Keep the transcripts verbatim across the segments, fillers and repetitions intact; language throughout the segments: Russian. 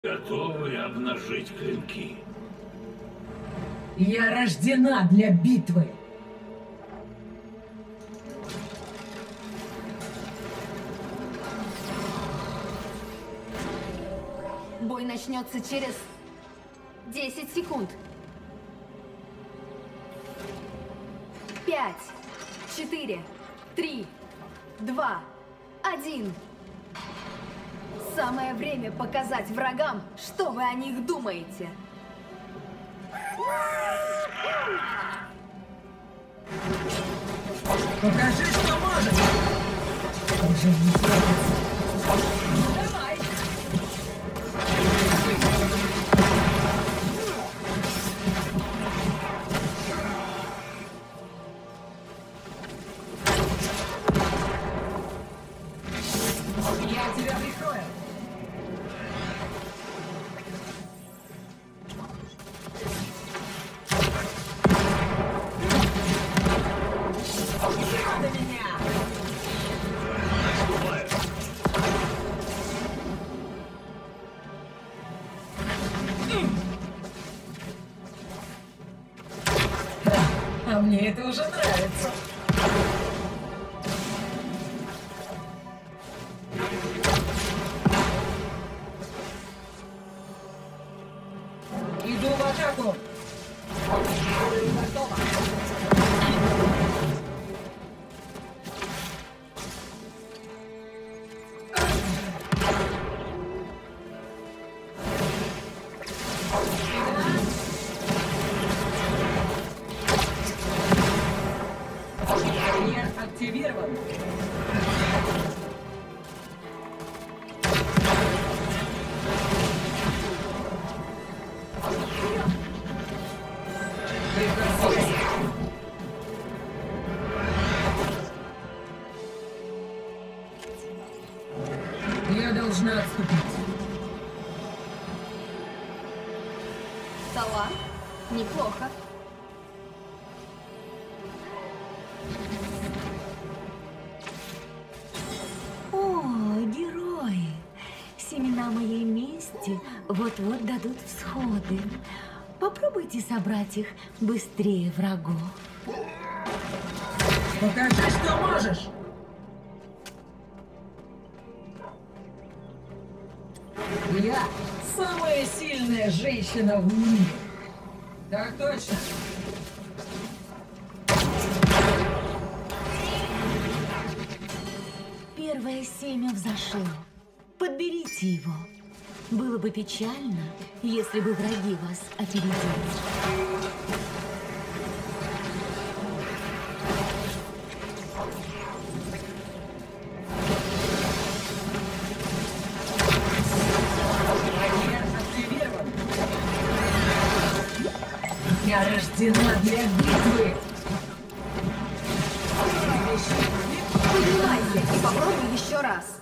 Готовы обнажить клинки. Я рождена для битвы. Бой начнется через десять секунд. Пять, четыре, три, два, один. Самое время показать врагам, что вы о них думаете. Покажи, что можешь. Уже не терпится. Давай. Я тебя прикрою. А мне это уже нравится. Иду в атаку. Готово. Активирован. Я должна отступить. Талант? Неплохо. Семена моей мести вот-вот дадут всходы. Попробуйте собрать их быстрее врагов. Покажи, что можешь. Я самая сильная женщина в мире. Так точно. Первое семя взошло. Подберите его. Было бы печально, если бы враги вас опередили. Я рождена для битвы. Поднимайся и попробуй еще раз.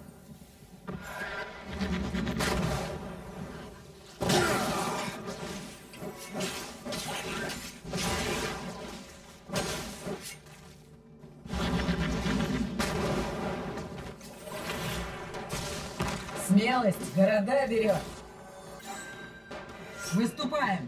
Смелость города берет. Выступаем.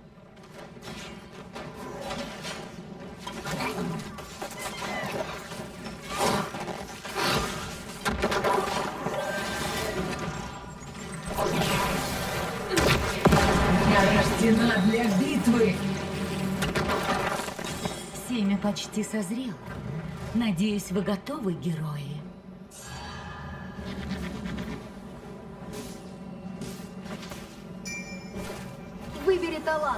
Я рождена для битвы. Семя почти созрело. Надеюсь, вы готовы, герои? Выбери талант.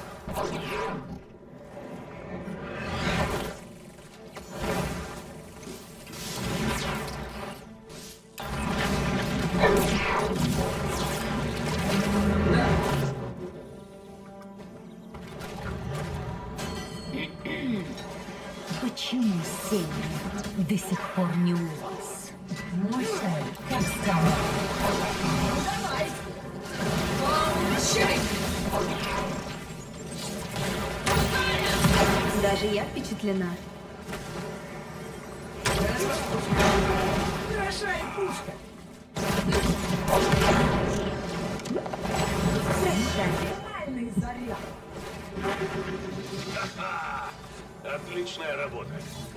Почему семя до сих пор не у вас? Мощная, как скала. Давай. Получай. Даже я впечатлена. Хорошая пушка. Отличная работа.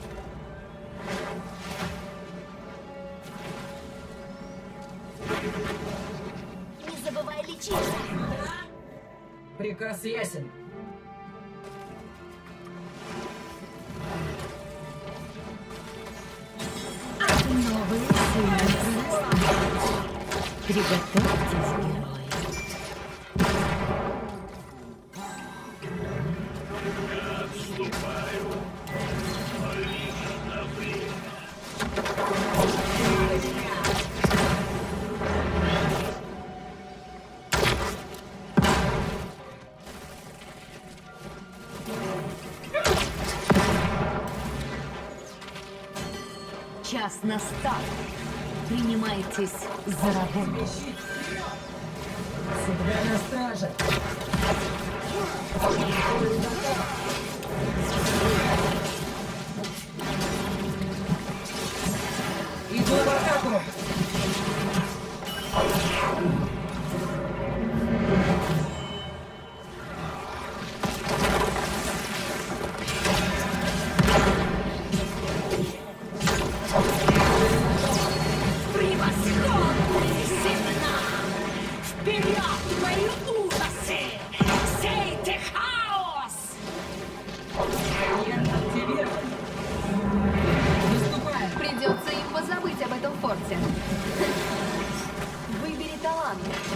Не забывай лечиться. Приказ ясен. Новые силы прорастают. Приготовьтесь, герои. Отступаю. Но лишь на время. Час настал. Принимайтесь за работу. Всегда на страже. Иду в атаку. Превосходные семена! Вперед, твои ужасы! Сейте хаос! Я активирован. Выступаем. Придется им позабыть об этом форте. Выбери талант.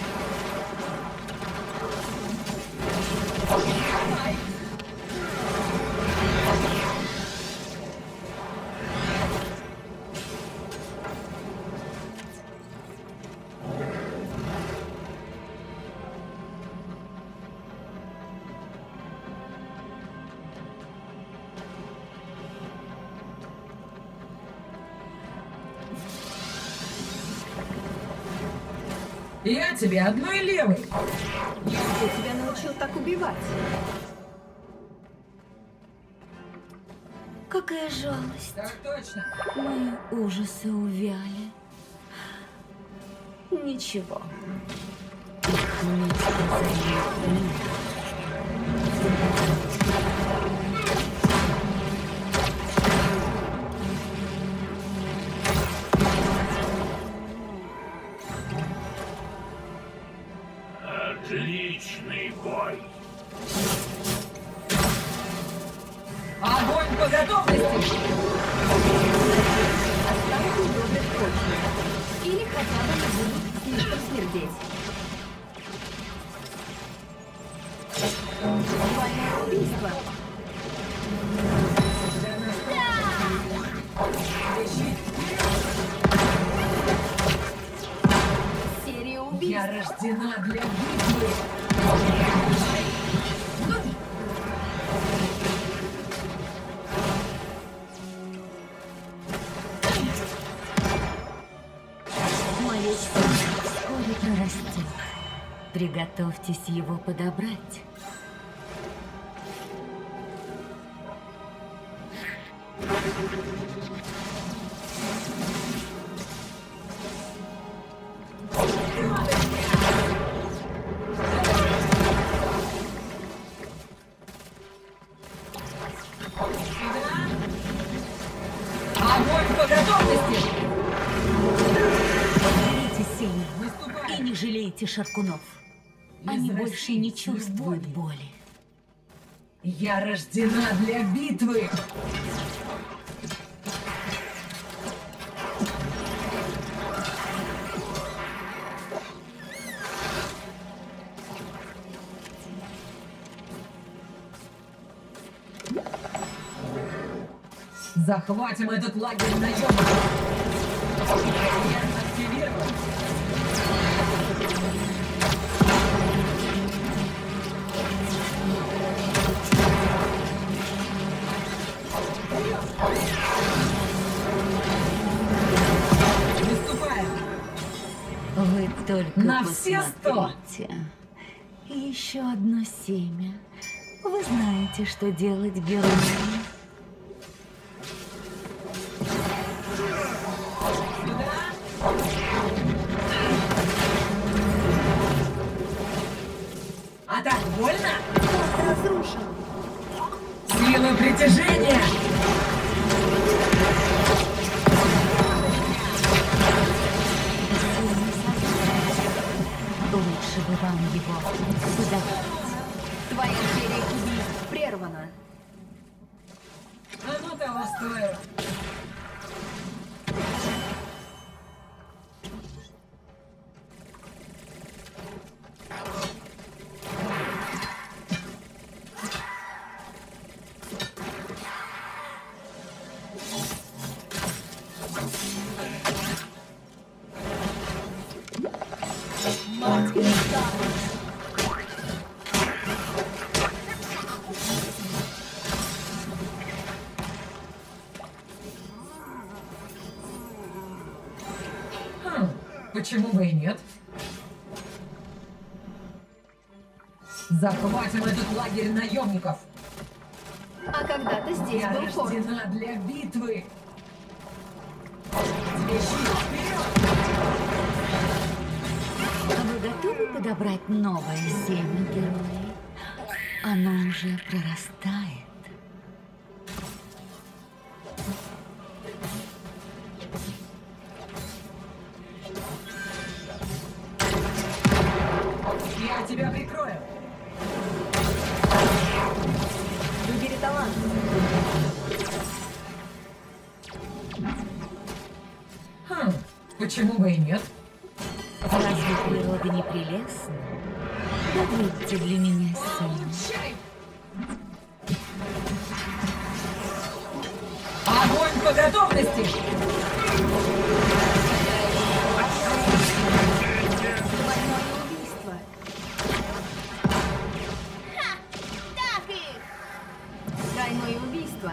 Я тебе одной левой. Кто тебя научил так убивать? Какая жалость. Так точно. Мои ужасы увяли. Ничего. Их место займет меня. Отличный бой. Огонь по готовности. Оставь удобных почвы. Или хотя бы не будут слишком смердеть. Двойное убийство. Серия убийств. Я рождена для битвы. Мое сердце вскоре прорастет. Приготовьтесь его подобрать. Огонь по готовности. Берите сильно и не жалейте шаркунов. Они Из больше не России чувствуют любовь. боли. Я рождена для битвы. Захватим этот лагерь наемников. Я активирован. Выступаем. Вы только На все сто. посмотрите. Еще одно семя. Вы знаете, что делать героям. А так больно? Форт разрушен. Сила притяжения! Лучше бы вам его подавить. Твоя серия убийств прервана. Оно того стоило. Хм, почему бы и нет? Захватим этот лагерь наемников! А когда-то здесь Я был форт. рождена для битвы! Движи вперед! А вы готовы подобрать новое семя, герои? Оно уже прорастает. Я тебя прикрою! Выбери талант. Хм, почему бы и нет? Разве природа не прелестна? Добудьте для меня семя. Огонь по готовности! Двойное убийство. Так их! Тройное убийство.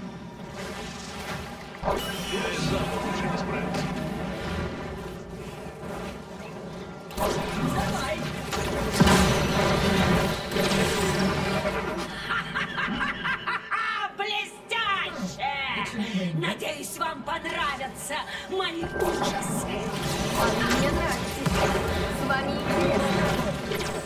Я и сам мог уже не справиться. Блестяще! Надеюсь, вам понравятся мои ужасы. А вы мне нравитесь. С вами интересно.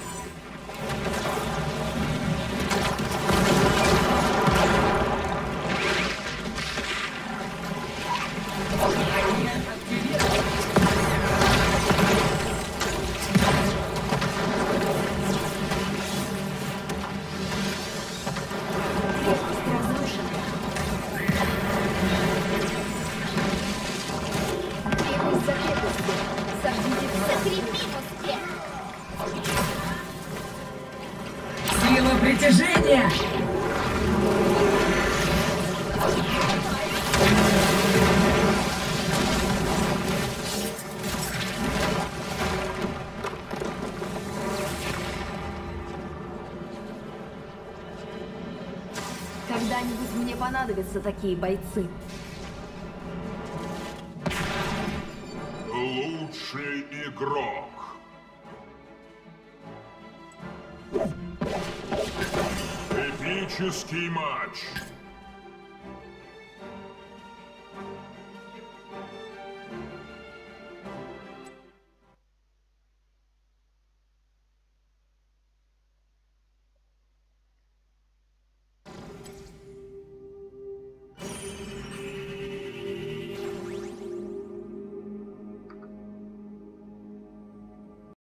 Крепость разрушена. Крепость за крепостью. Сожгите все. Закрепи успех! Сила притяжения! Когда-нибудь мне понадобятся такие бойцы. Лучший игрок. Эпический матч.